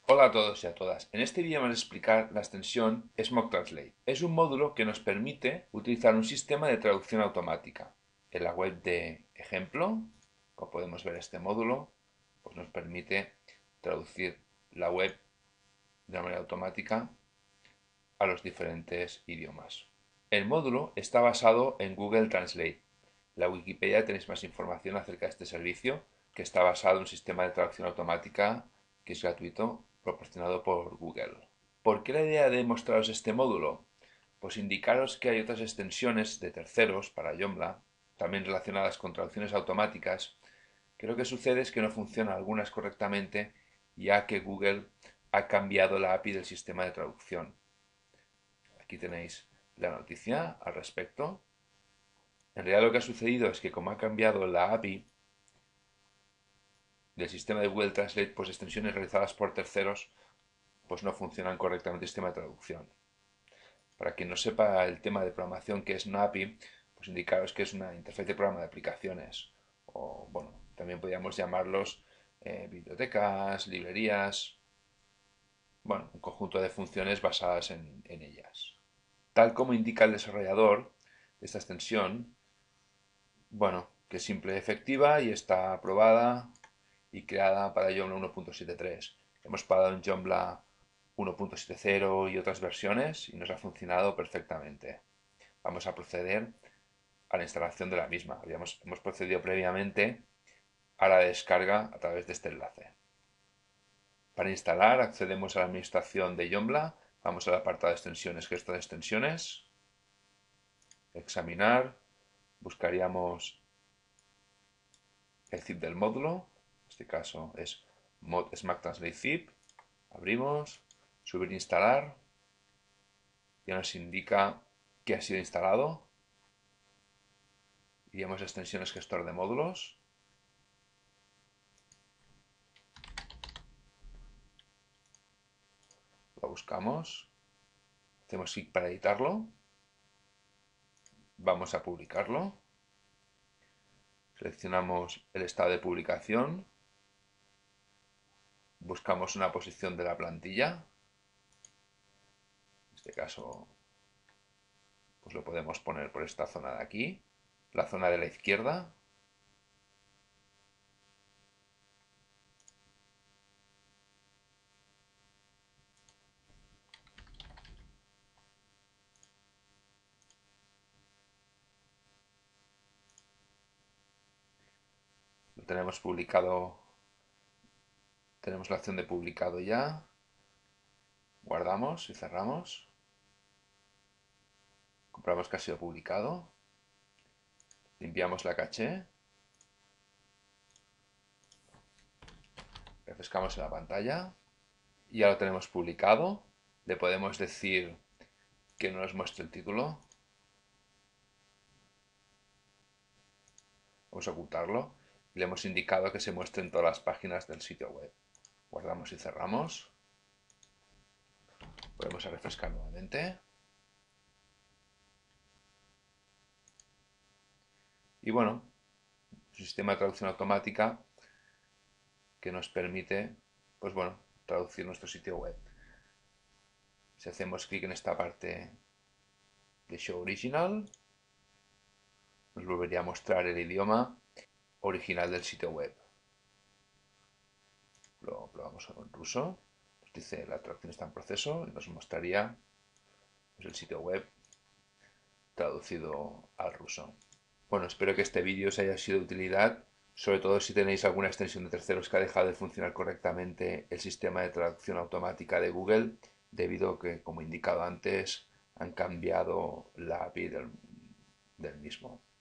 Hola a todos y a todas. En este vídeo vamos a explicar la extensión Smoke Translate. Es un módulo que nos permite utilizar un sistema de traducción automática. En la web de ejemplo, como podemos ver este módulo, pues nos permite traducir la web de una manera automática a los diferentes idiomas. El módulo está basado en Google Translate. En la Wikipedia tenéis más información acerca de este servicio, que está basado en un sistema de traducción automática que es gratuito, proporcionado por Google. ¿Por qué la idea de mostraros este módulo? Pues indicaros que hay otras extensiones de terceros para Joomla, también relacionadas con traducciones automáticas, que lo que sucede es que no funcionan algunas correctamente, ya que Google ha cambiado la API del sistema de traducción. Aquí tenéis la noticia al respecto. En realidad lo que ha sucedido es que como ha cambiado la API del sistema de Google Translate, pues extensiones realizadas por terceros pues no funcionan correctamente el sistema de traducción. Para quien no sepa el tema de programación que es una API, pues indicaros que es una interfaz de programa de aplicaciones. O bueno, también podríamos llamarlos bibliotecas, librerías, bueno, un conjunto de funciones basadas en ellas. Tal como indica el desarrollador de esta extensión, bueno, que es simple y efectiva y está aprobada y creada para Joomla 1.73. Hemos probado en Joomla 1.70 y otras versiones y nos ha funcionado perfectamente. Vamos a proceder a la instalación de la misma. Hemos procedido previamente a la descarga a través de este enlace. Para instalar accedemos a la administración de Joomla, vamos al apartado de extensiones, gesto de extensiones, examinar, buscaríamos el zip del módulo, en este caso es mod Smack Translate zip, abrimos, subir e instalar, ya nos indica que ha sido instalado, iríamos a extensiones gestor de módulos, lo buscamos, hacemos clic para editarlo, vamos a publicarlo, seleccionamos el estado de publicación, buscamos una posición de la plantilla, en este caso pues lo podemos poner por esta zona de aquí, la zona de la izquierda, lo tenemos publicado, tenemos la opción de publicado ya, guardamos y cerramos, comprobamos que ha sido publicado, limpiamos la caché, refrescamos en la pantalla y ya lo tenemos publicado. Le podemos decir que no nos muestre el título, vamos a ocultarlo y le hemos indicado que se muestren todas las páginas del sitio web. Guardamos y cerramos, volvemos a refrescar nuevamente y bueno, un sistema de traducción automática que nos permite, pues bueno, traducir nuestro sitio web. Si hacemos clic en esta parte de Show Original, nos volvería a mostrar el idioma original del sitio web. Lo probamos en ruso, nos dice la traducción está en proceso y nos mostraría pues, el sitio web traducido al ruso. Bueno, espero que este vídeo os haya sido de utilidad, sobre todo si tenéis alguna extensión de terceros que ha dejado de funcionar correctamente el sistema de traducción automática de Google, debido a que, como he indicado antes, han cambiado la API del mismo.